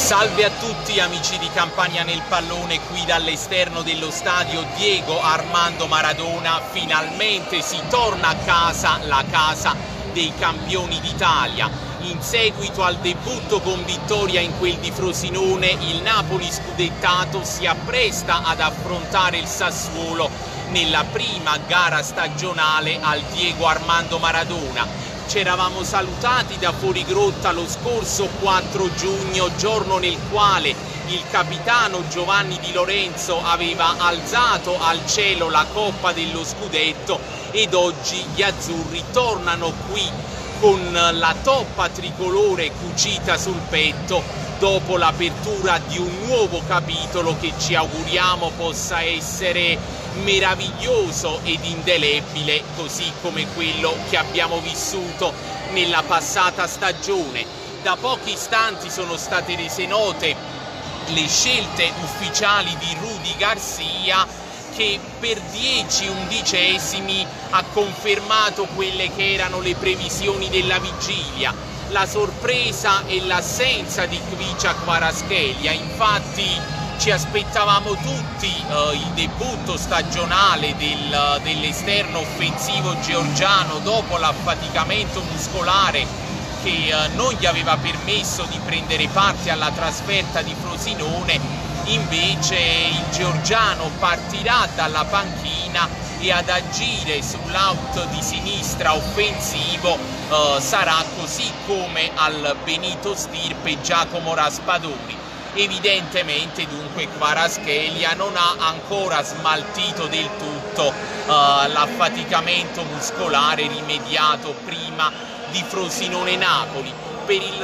Salve a tutti amici di Campania nel pallone, qui dall'esterno dello stadio Diego Armando Maradona. Finalmente si torna a casa, la casa dei campioni d'Italia. In seguito al debutto con vittoria in quel di Frosinone, il Napoli scudettato si appresta ad affrontare il Sassuolo nella prima gara stagionale al Diego Armando Maradona. Ci eravamo salutati da fuorigrotta lo scorso 4 giugno, giorno nel quale il capitano Giovanni Di Lorenzo aveva alzato al cielo la Coppa dello Scudetto, ed oggi gli azzurri tornano qui con la toppa tricolore cucita sul petto dopo l'apertura di un nuovo capitolo che ci auguriamo possa essere meraviglioso ed indelebile, così come quello che abbiamo vissuto nella passata stagione. Da pochi istanti sono state rese note le scelte ufficiali di Rudi Garcia, che per 10 undicesimi ha confermato quelle che erano le previsioni della vigilia: la sorpresa e l'assenza di Khvicha Kvaratskhelia. Infatti ci aspettavamo tutti il debutto stagionale dell'esterno offensivo georgiano dopo l'affaticamento muscolare che non gli aveva permesso di prendere parte alla trasferta di Frosinone. Invece il georgiano partirà dalla panchina e ad agire sull'out di sinistra offensivo sarà, così come al Benito Stirpe, Giacomo Raspadori. Evidentemente dunque Kvaratskhelia non ha ancora smaltito del tutto l'affaticamento muscolare rimediato prima di Frosinone-Napoli. Per il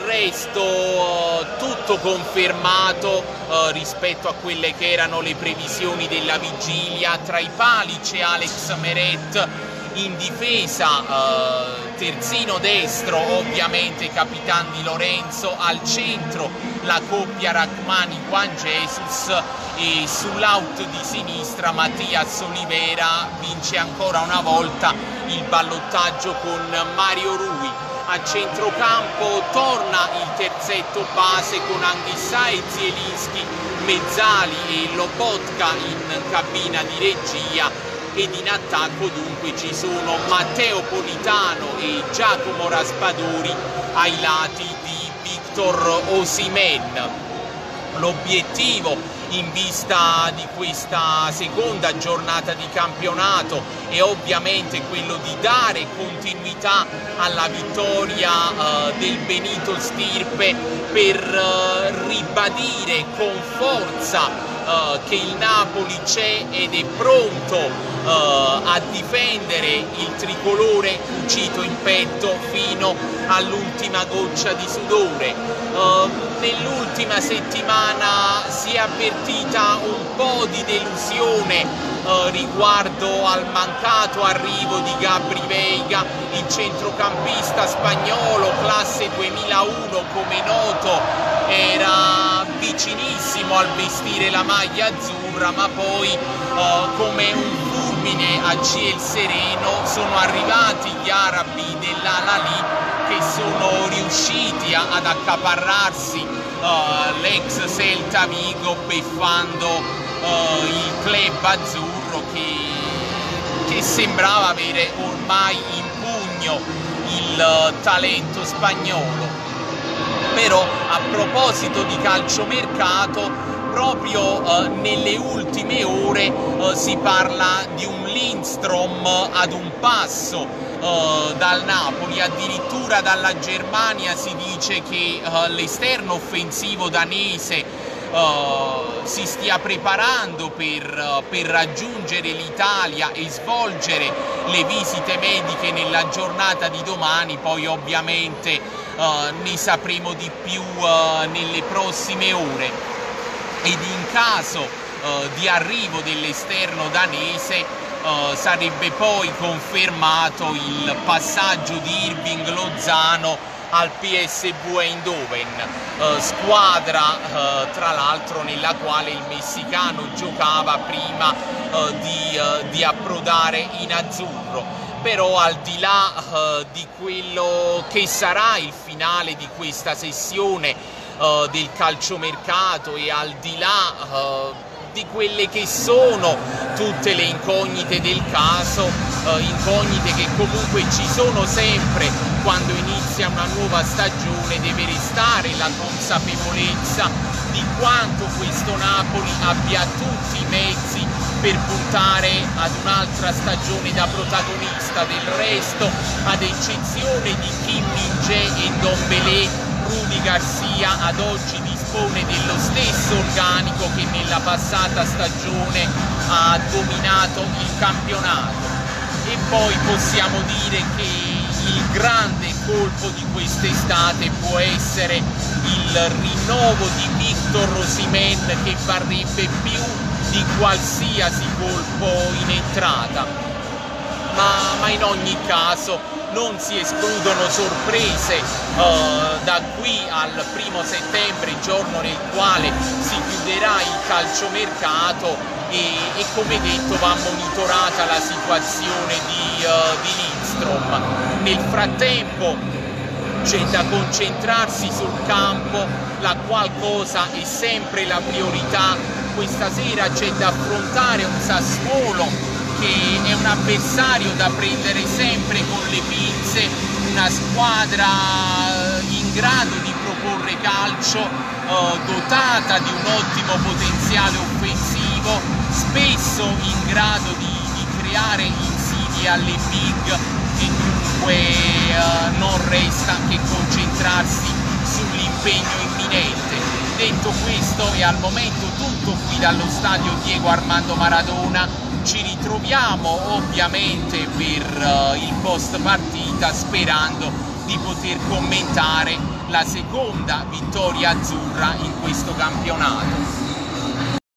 resto tutto confermato rispetto a quelle che erano le previsioni della vigilia. Tra i pali c'è Alex Meret, in difesa terzino destro ovviamente Capitan Di Lorenzo, al centro la coppia Rachmani-Juan Jesus, e sull'out di sinistra Mattias Olivera vince ancora una volta il ballottaggio con Mario Rui. A centrocampo torna il terzetto base con Anghissà e Zielinski, Mezzali e Lobotka in cabina di regia, ed in attacco dunque ci sono Matteo Politano e Giacomo Raspadori ai lati di Victor Osimhen. L'obiettivo in vista di questa seconda giornata di campionato è ovviamente quello di dare continuità alla vittoria del Benito Stirpe, per ribadire con forza che il Napoli c'è ed è pronto a difendere il tricolore cucito in petto fino all'ultima goccia di sudore. Nell'ultima settimana si è avvertita un po' di delusione riguardo al mancato arrivo di Gabri Veiga, il centrocampista spagnolo classe 2001, come noto era vicinissimo al vestire la maglia azzurra, ma poi come un fulmine a ciel sereno sono arrivati gli arabi dell'Al-Ahly, che sono riusciti ad accaparrarsi l'ex Celta Vigo, beffando il club azzurro che sembrava avere ormai in pugno il talento spagnolo. Però a proposito di calciomercato, proprio nelle ultime ore si parla di un Lindstrom ad un passo dal Napoli. Addirittura dalla Germania si dice che l'esterno offensivo danese si stia preparando per raggiungere l'Italia e svolgere le visite mediche nella giornata di domani. Poi ovviamente ne sapremo di più nelle prossime ore, ed in caso di arrivo dell'esterno danese sarebbe poi confermato il passaggio di Irving Lozano al PSV Eindhoven, squadra tra l'altro nella quale il messicano giocava prima di approdare in azzurro. Però al di là di quello che sarà il finale di questa sessione del calciomercato e al di là di quelle che sono tutte le incognite del caso, incognite che comunque ci sono sempre quando inizia una nuova stagione. Deve restare la consapevolezza di quanto questo Napoli abbia tutti i mezzi per puntare ad un'altra stagione da protagonista. Del resto, ad eccezione di Kim Min-jae e Ndombele, Rudi Garcia ad oggi dispone dello stesso organico che nella passata stagione ha dominato il campionato. E poi possiamo dire che il grande colpo di quest'estate può essere il rinnovo di Victor Osimhen, che varrebbe più di qualsiasi colpo in entrata, ma in ogni caso non si escludono sorprese da qui al 1° settembre, giorno nel quale si chiuderà il calciomercato, e come detto va monitorata la situazione di Lindstrom. Nel frattempo c'è da concentrarsi sul campo, la qual cosa è sempre la priorità. Questa sera c'è da affrontare un Sassuolo che è un avversario da prendere sempre con le pinze, una squadra in grado di proporre calcio, dotata di un ottimo potenziale offensivo, spesso in grado di creare insidie alle big, e dunque non resta che concentrarsi sull'impegno imminente. Detto questo, è al momento tutto qui dallo stadio Diego Armando Maradona. Ci ritroviamo ovviamente per il post partita, sperando di poter commentare la seconda vittoria azzurra in questo campionato.